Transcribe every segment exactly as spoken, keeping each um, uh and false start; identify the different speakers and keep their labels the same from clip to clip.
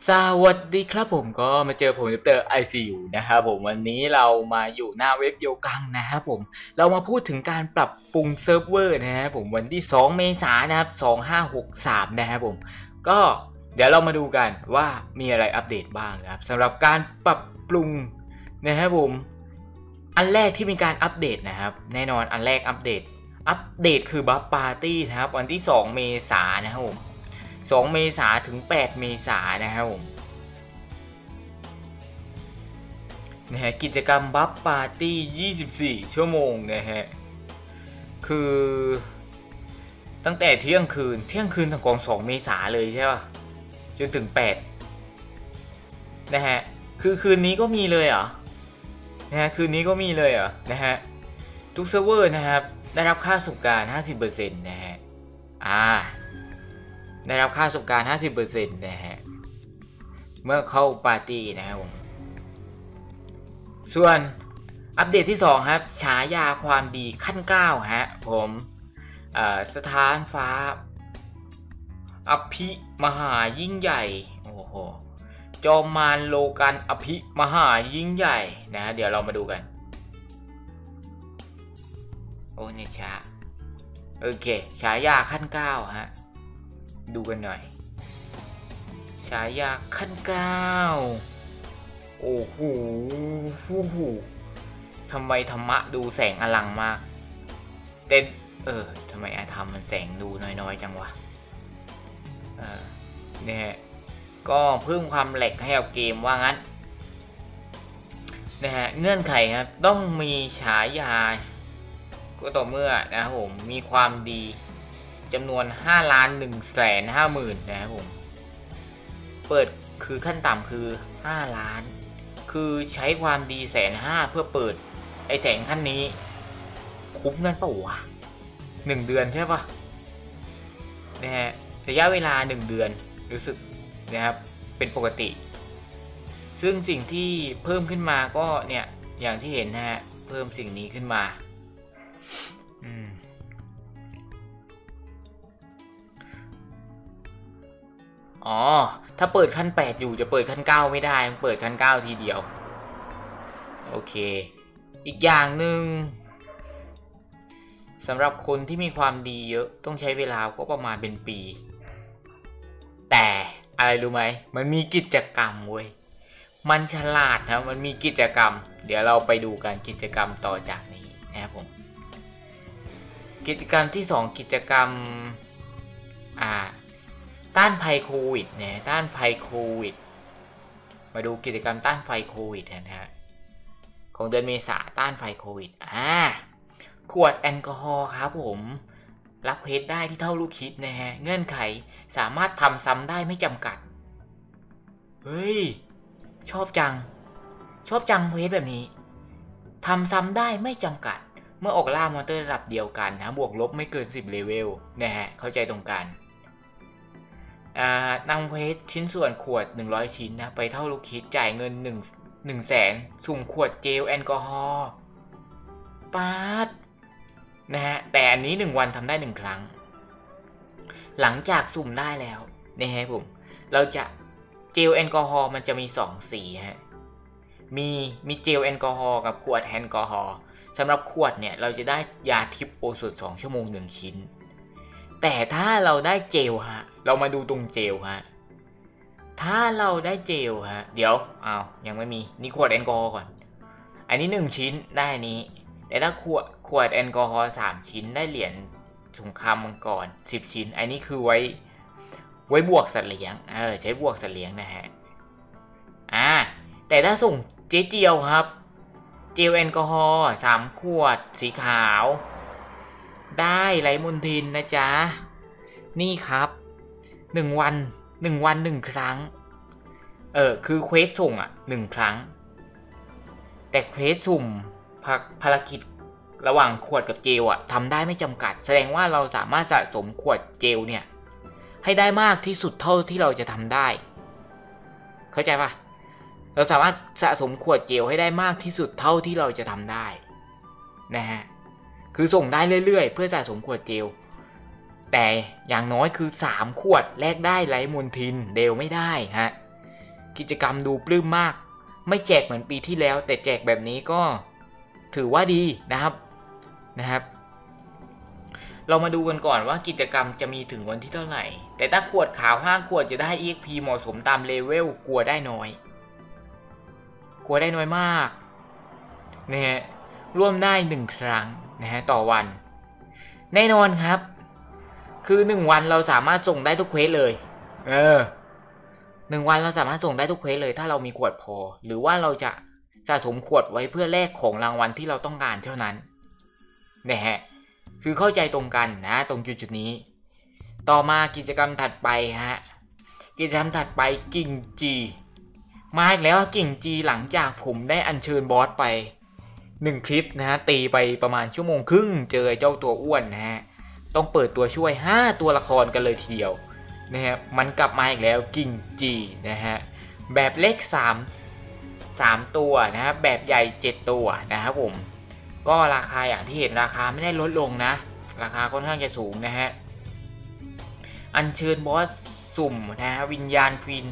Speaker 1: สวัสดีครับผมก็มาเจอผมเตอร์ ไอ ซี ยู นะครับผมวันนี้เรามาอยู่หน้าเว็บโยกังนะครับผมเรามาพูดถึงการปรับปรุงเซิร์ฟเวอร์นะครับผมวันที่สองเมษายนนะครับสองพันห้าร้อยหกสิบสามนะครับผมก็เดี๋ยวเรามาดูกันว่ามีอะไรอัปเดตบ้างนะครับสำหรับการปรับปรุงนะครับผมอันแรกที่มีการอัปเดตนะครับแน่นอนอันแรกอัปเดตอัปเดตคือบัฟปาร์ตี้นะครับวันที่สองเมษายนนะครับผมสองเมษายนถึงแปดเมษายนนะครับผมนะฮะกิจกรรมบัฟปาร์ตี้ยี่สิบสี่ชั่วโมงนะฮะคือตั้งแต่เที่ยงคืนเที่ยงคืนถึงกองสองเมษายนเลยใช่ป่ะจนถึงแปดนะฮะคือคืนนี้ก็มีเลยเหรอนะฮะคืนนี้ก็มีเลยเหรอนะฮะทุกเซิร์ฟเวอร์นะครับได้รับค่าประสบการณ์ ห้าสิบเปอร์เซ็นต์ นะฮะอ่าได้รับค่าประสบการณ์ ห้าสิบเปอร์เซ็นต์ นะฮะเมื่อเข้าปาร์ตี้นะครับผมส่วนอัปเดตที่สองครับฉายาความดีขั้นเก้าฮะผมสถานฟ้าอภิมหายิ่งใหญ่โอ้โหจอมมารโลกันอภิมหายิ่งใหญ่นะเดี๋ยวเรามาดูกันโอ้เนี่ยช้าโอเคฉายาขั้นเก้าฮะดูกันหน่อยฉายาขั้นเก้าโอ้โหทำไมธรรมะดูแสงอลังมากเต้นเออทำไมอาธรรมมันแสงดูน้อยๆจังวะเออเนี่ยก็เพิ่มความแหลกให้กับเกมว่างั้นนะฮะเงื่อนไขครับต้องมีฉายาก็ต่อเมื่อนะครับผมมีความดีจำนวนห้าล้านหนึ่งแสนห้าหมื่นนะครับผมเปิดคือขั้นต่ำคือห้าล้านคือใช้ความดีแสนห้าเพื่อเปิดไอแสงขั้นนี้คุ้มเงินเปล่าวะหนึ่งเดือนใช่ปะนะฮะระยะเวลาหนึ่งเดือนรู้สึกนะครับเป็นปกติซึ่งสิ่งที่เพิ่มขึ้นมาก็เนี่ยอย่างที่เห็นนะฮะเพิ่มสิ่งนี้ขึ้นมาอืมอ๋อถ้าเปิดขั้นแปดอยู่จะเปิดขั้นเก้าไม่ได้เปิดขั้นเก้าทีเดียวโอเคอีกอย่างหนึ่งสำหรับคนที่มีความดีเยอะต้องใช้เวลาก็ประมาณเป็นปีแต่อะไรรู้ไหมมันมีกิจกรรมเว้ยมันฉลาดนะมันมีกิจกรรมเดี๋ยวเราไปดูกันกิจกรรมต่อจากนี้นะครับผมกิจกรรมที่สองกิจกรรมอ่าต้านภัยโควิดเนี่ยต้านภัยโควิดมาดูกิจกรรมต้านภัยโควิดนะฮะของเดือนเมษาต้านภัยโควิดอ่าขวดแอลกอฮอล์ครับผมรับเควสได้ที่เท่าลูกคิดนะฮะเงื่อนไขสามารถทำซ้ำได้ไม่จำกัดเฮ้ยชอบจังชอบจังเควสแบบนี้ทำซ้ำได้ไม่จำกัดเมื่อออกล่ามอนเตอร์ระดับเดียวกันนะบวกลบไม่เกินสิบเลเวลนะฮะเข้าใจตรงกันอ่านำเควสชิ้นส่วนขวดหนึ่งร้อยชิ้นนะไปเท่าลูกคิดจ่ายเงิน1 1แสนสุ่มขวดเจลแอลกอฮอล์ปาดนะฮะแต่อันนี้หนึ่งวันทำได้หนึ่งครั้งหลังจากสุ่มได้แล้วนะฮะผมเราจะเจลแอลกอฮอล์มันจะมีสองสีฮะมีมีเจลแอลกอฮอล์กับขวดแอลกอฮอล์สำหรับขวดเนี่ยเราจะได้ยาทิพย์โอสถสองชั่วโมงหนึ่งชิ้นแต่ถ้าเราได้เจลฮะเรามาดูตรงเจลฮะถ้าเราได้เจลฮะเดี๋ยวอ้าวยังไม่มีนี่ขวดแอลกอฮอล์ก่อนอันนี้หนึ่งชิ้นได้นี้แต่ถ้าขวดขวดแอลกอฮอล์สามชิ้นได้เหรียญสงครามมังกรสิบชิ้นอันนี้คือไว้ไว้บวกสัตว์เลี้ยงเออใช้บวกสัตว์เลี้ยงนะฮะอ่าแต่ถ้าส่งเจเจียวครับเจลแอลกอฮอล์สามขวดสีขาวได้ไร้มลทินนะจ๊ะนี่ครับหนึ่งวันหนึ่งวันหนึ่งครั้งเออคือเควสส่งอ่ะหนึ่งครั้งแต่เควสสุ่มภารกิจระหว่างขวดกับเจลอ่ะทำได้ไม่จำกัดแสดงว่าเราสามารถสะสมขวดเจลเนี่ยให้ได้มากที่สุดเท่าที่เราจะทำได้เข้าใจปะเราสามารถสะสมขวดเจลให้ได้มากที่สุดเท่าที่เราจะทำได้นะฮะคือส่งได้เรื่อยๆเพื่อสะสมขวดเจลแต่อย่างน้อยคือสามขวดแลกได้ไร้มลทินเดลไม่ได้ฮะกิจกรรมดูปลื้มมากไม่แจกเหมือนปีที่แล้วแต่แจกแบบนี้ก็ถือว่าดีนะครับนะครับเรามาดูกันก่อนว่ากิจกรรมจะมีถึงวันที่เท่าไหร่แต่ถ้าขวดขาวห้าขวดจะได้ อี เอ็กซ์ พี เหมาะสมตามเลเวลกลัวได้น้อยกลัวได้น้อยมากนะฮะร่วมได้หนึ่งครั้งนะฮะต่อวันแน่นอนครับคือหนึ่งวันเราสามารถส่งได้ทุกเควสเลยเออหนึ่งวันเราสามารถส่งได้ทุกเควสเลยถ้าเรามีขวดพอหรือว่าเราจะสะสมขวดไว้เพื่อแลกของรางวัลที่เราต้องการเท่านั้นนะฮะคือเข้าใจตรงกันนะตรงจุดจุดนี้ต่อมากิจกรรมถัดไปฮะกิจกรรมถัดไปกิ่งจีมาอีกแล้วกิ่งจีหลังจากผมได้อัญเชิญบอสไปหนึ่งคลิปนะฮะตีไปประมาณชั่วโมงครึ่งเจอเจ้าตัวอ้วนนะฮะต้องเปิดตัวช่วยห้าตัวละครกันเลยทีเดียวนะฮะมันกลับมาอีกแล้วกิ่งจีนะฮะแบบเล็กสาม สามตัวนะครับแบบใหญ่เจ็ดตัวนะครับผมก็ราคาอย่างที่เห็นราคาไม่ได้ลดลงนะราคาค่อนข้างจะสูงนะฮะอัญเชิญบอสสุ่มนะฮะวิญญาณควีน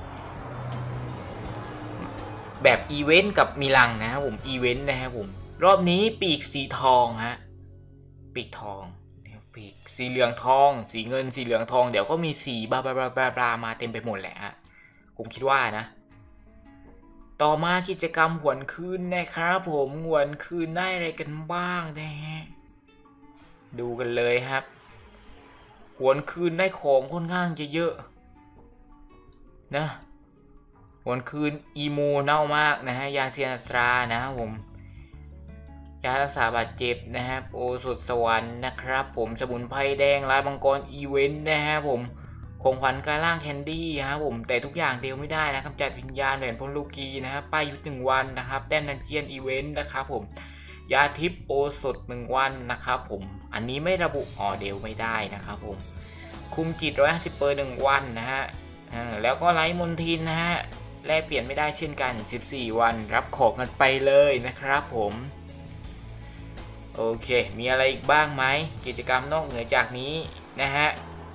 Speaker 1: แบบอีเวนต์กับมิลังนะครับผมอีเวนต์นะครับผมรอบนี้ปีกสีทองฮะปีกทองปีกสีเหลืองทองสีเงินสีเหลืองทองเดี๋ยวก็มีสีบลาบลาบลาบลามาเต็มไปหมดแหละฮะผมคิดว่านะต่อมากิจกรรมหวนคืนนะครับผมหวนคืนได้อะไรกันบ้างนะฮะดูกันเลยครับหวนคืนได้ของค่อนข้างจะเยอะนะหวนคืนอีโมเน่ามากนะฮะยาเซียนตรานะครับผมยารักษาบาดเจ็บนะฮะโอสถสวรรค์นะครับผมสมุนไพรแดงลายมังกรอีเวนต์นะฮะผมของขวัญกายร่างแคนดี้ครับผมแต่ทุกอย่างเดียวไม่ได้นะกำจัดวิญญาณเหรียญพลลูกีนะครับป้ายยุทธหนึ่งวันนะครับแต้มดันเจียนอีเวนต์นะครับผมยาทิพย์โอสถหนึ่งวันนะครับผมอันนี้ไม่ระบุออเดลไม่ได้นะครับผมคุมจิตร้อยห้าสิบเปอร์หนึ่งวันนะฮะแล้วก็ไลท์มนทินนะฮะแลกเปลี่ยนไม่ได้เช่นกันสิบสี่วันรับของกันไปเลยนะครับผมโอเคมีอะไรอีกบ้างไหมกิจกรรมนอกเหนือจากนี้นะฮะ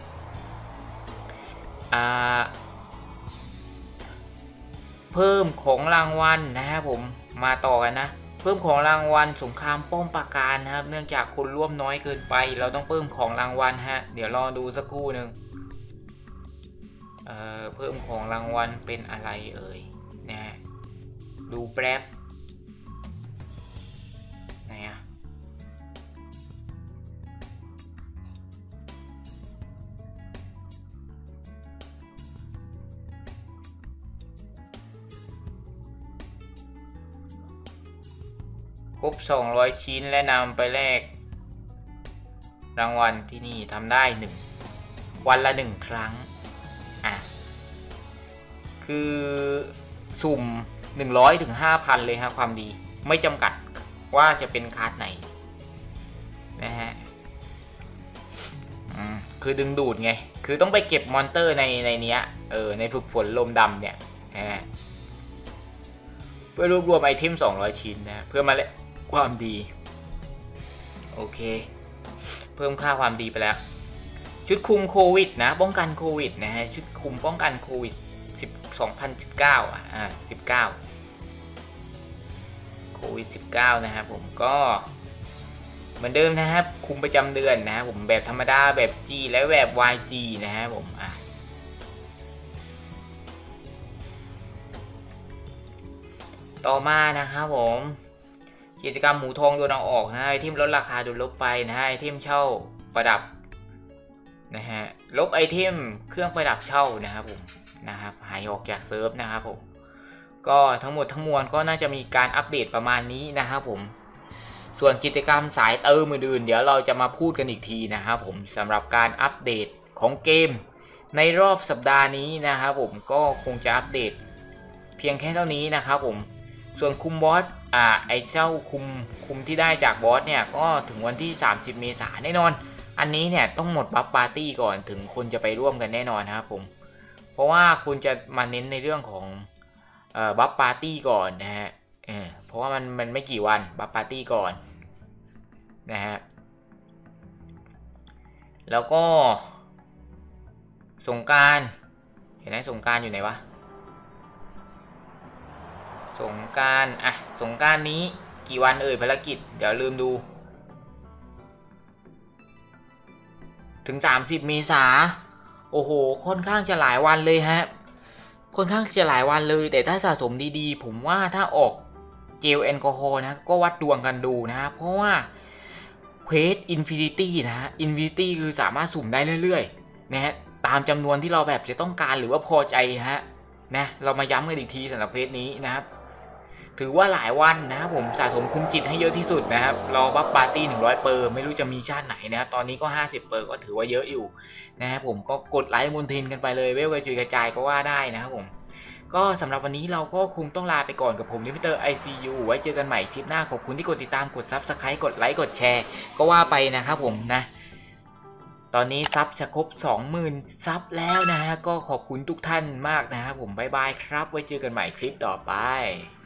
Speaker 1: เพิ่มของรางวัลนะครับผมมาต่อกันนะเพิ่มของรางวัลสงครามป้อมปราการนะครับเนื่องจากคนร่วมน้อยเกินไปเราต้องเพิ่มของรางวัลฮะเดี๋ยวรอดูสักครู่หนึ่งเอ่อเพิ่มของรางวัลเป็นอะไรเอ่ยนะฮะดูแป๊บไหนอะครบสองร้อยชิ้นและนำไปแลกรางวัลที่นี่ทำได้หนึ่งวันละหนึ่งครั้งอ่ะคือสุ่มหนึ่งร้อยถึงห้าพันเลยครับความดีไม่จำกัดว่าจะเป็นการ์ดไหนนะฮะอืมคือดึงดูดไงคือต้องไปเก็บมอนเตอร์ในในเนี้ยเออในฝึกฝนลมดำเนี่ยนะฮะเพื่อรวบรวมไอเทมสองร้อยชิ้นนะเพื่อมาแลกความดีโอเคเพิ่มค่าความดีไปแล้วชุดคุมโควิดนะป้องกันโควิดนะฮะชุดคุมป้องกันโควิดสองพันสิบเก้าอ่ะอ่าสิบเก้าโควิดสิบเก้านะครับผมก็เหมือนเดิมนะครับคุมประจำเดือนนะครับผมแบบธรรมดาแบบ G และแบบ วาย จี นะครับผมอ่ะต่อมานะครับผมกิจกรรมหมูทองโดนเอาออกนะไอเทมลดราคาโดนลบไปนะไอเทมเช่าประดับนะฮะลบไอเทมเครื่องประดับเช่านะครับผมนะครับหายออกจากเซิร์ฟนะครับผมก็ทั้งหมดทั้งมวลก็น่าจะมีการอัปเดตประมาณนี้นะครับผมส่วนกิจกรรมสายเติมอื่นๆเดี๋ยวเราจะมาพูดกันอีกทีนะครับผมสำหรับการอัปเดตของเกมในรอบสัปดาห์นี้นะครับผมก็คงจะอัปเดตเพียงแค่เท่านี้นะครับผมส่วนคุมบอสอ่าไอเจ้าคุมคุมที่ได้จากบอสเนี่ยก็ถึงวันที่สามสิบเมษายนแน่นอนอันนี้เนี่ยต้องหมดบัฟปาร์ตี้ก่อนถึงคนจะไปร่วมกันแน่นอนนะครับผมเพราะว่าคุณจะมาเน้นในเรื่องของเอ่อบัฟปาร์ตี้ก่อนนะฮะเออเพราะว่ามันมันไม่กี่วันบัฟปาร์ตี้ก่อนนะฮะแล้วก็สงกรานต์เห็นไหมสงกรานต์อยู่ไหนวะสงกรานต์อะสงกรานต์นี้กี่วันเอ่ยภารกิจเดี๋ยวลืมดูถึงสามสิบเมษาโอ้โหค่อนข้างจะหลายวันเลยฮะค่อนข้างจะหลายวันเลยแต่ถ้าสะสมดีๆผมว่าถ้าออกเจลแอลกอฮอล์นะก็วัดดวงกันดูนะเพราะว่าเควสอินฟินิตี้นะฮะอินฟินิตี้คือสามารถสุ่มได้เรื่อยๆนะฮะตามจำนวนที่เราแบบจะต้องการหรือว่าพอใจฮะนะเรามาย้ำกันอีกทีสำหรับเควสนี้นะครับถือว่าหลายวันนะครับผมสะสมคุ้มจิตให้เยอะที่สุดนะครับรอบัฟปาร์ตี้หนึ่งร้อยเปอร์ไม่รู้จะมีชาติไหนนะครับตอนนี้ก็ห้าสิบเปอร์ก็ถือว่าเยอะอยู่นะครับผมก็กดไลค์มนทินกันไปเลยเวลกระจุยกระจายก็ว่าได้นะครับผมก็สำหรับวันนี้เราก็คงต้องลาไปก่อนกับผมนิมิเตอร์ ไอ ซี ยู ไว้เจอกันใหม่คลิปหน้าขอบคุณที่กดติดตามกด ซับสไครบ์ กดไลค์กดแชร์ก็ว่าไปนะครับผมนะตอนนี้ซับจะครบ สองหมื่น ซับแล้วนะฮะก็ขอบคุณทุกท่านมากนะครับผมบ๊ายบายครับไว้เจอกันใหม่คลิปต่อไป